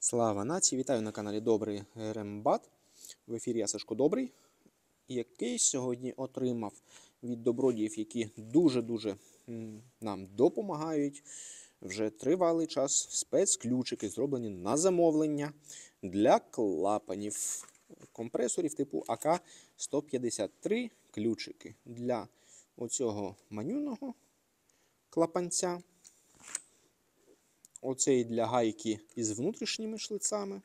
Слава нації! Вітаю на каналі Добрий Рембат. В ефірі я Сашко Добрий, який сьогодні отримав від добродіїв, які дуже-дуже нам допомагають вже тривалий час, спецключики, зроблені на замовлення для клапанів компресорів типу АК-153 ключики для оцього манюного клапанця. Оцей для гайки із внутрішніми шлицами.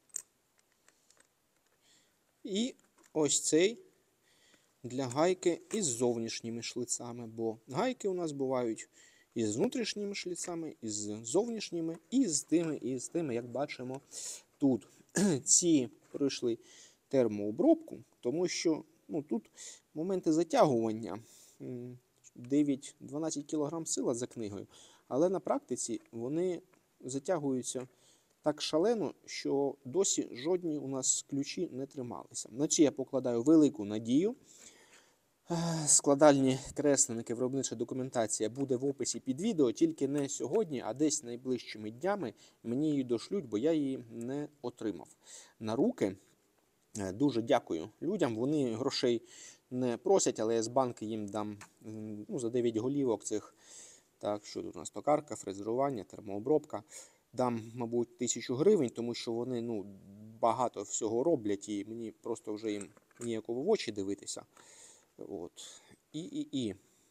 І ось цей для гайки із зовнішніми шлицами. Бо гайки у нас бувають із внутрішніми шлицами, із зовнішніми, і з тими, як бачимо тут. Ці пройшли термообробку, тому що тут моменти затягування 9-12 кг сила за книгою. Але на практиці вони затягуються так шалено, що досі жодні у нас ключі не трималися. На ці я покладаю велику надію. Складальні кресленники, виробнича документація буде в описі під відео, тільки не сьогодні, а десь найближчими днями мені її дошлють, бо я її не отримав на руки. Дуже дякую людям, вони грошей не просять, але я з банки їм дам за 9 голівок цих. Так, що тут у нас токарка, фрезерування, термообробка. Дам, мабуть, 1000 гривень, тому що вони багато всього роблять і мені просто вже їм ніяково в очі дивитися. От. І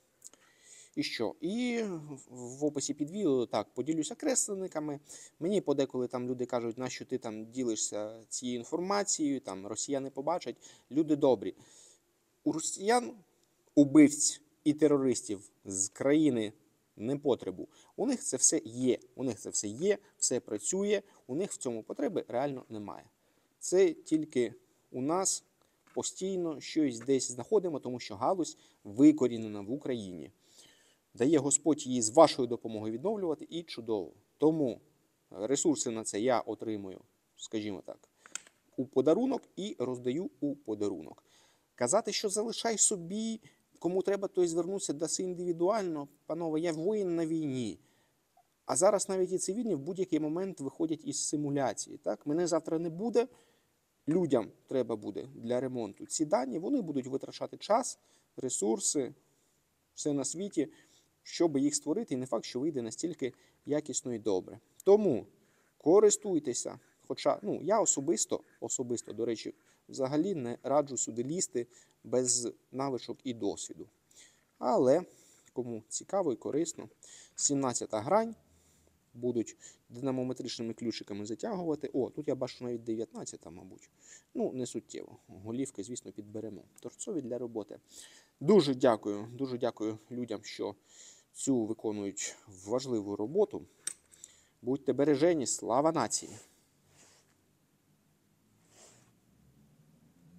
що? І в описі під відео так, поділюся кресленниками. Мені подеколи там люди кажуть, нащо ти там ділишся цією інформацією, там росіяни побачать. Люди добрі. У росіян, убивць і терористів з країни непотребу. У них це все є, все працює, у них в цьому потреби реально немає. Це тільки у нас постійно щось десь знаходимо, тому що галузь викорінена в Україні. Дає Господь її з вашою допомогою відновлювати і чудово. Тому ресурси на це я отримую, скажімо так, у подарунок і роздаю у подарунок. Казати, що залишай собі, кому треба, той звернутися, даси індивідуально. Панове, я воїн на війні. А зараз навіть і цивільні в будь-який момент виходять із симуляції. Так? Мене завтра не буде, людям треба буде для ремонту ці дані, вони будуть витрачати час, ресурси, все на світі, щоб їх створити. І не факт, що вийде настільки якісно і добре. Тому користуйтеся. Хоча, я особисто, до речі, взагалі не раджу сюди лізти без навичок і досвіду. Але, кому цікаво і корисно, 17-та грань, будуть динамометричними ключиками затягувати. Тут я бачу навіть 19-та, мабуть. Не суттєво. Голівки, звісно, підберемо. Торцові для роботи. Дуже дякую людям, що цю виконують важливу роботу. Будьте бережені, слава нації!